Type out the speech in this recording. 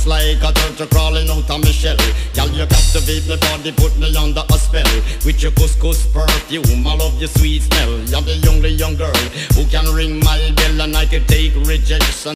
just like a turtle crawling out of my shell. Girl, you captivate me body, put me under a spell. With your couscous perfume, I love your sweet smell. You're the only young girl who can ring my bell, and I can take rejection.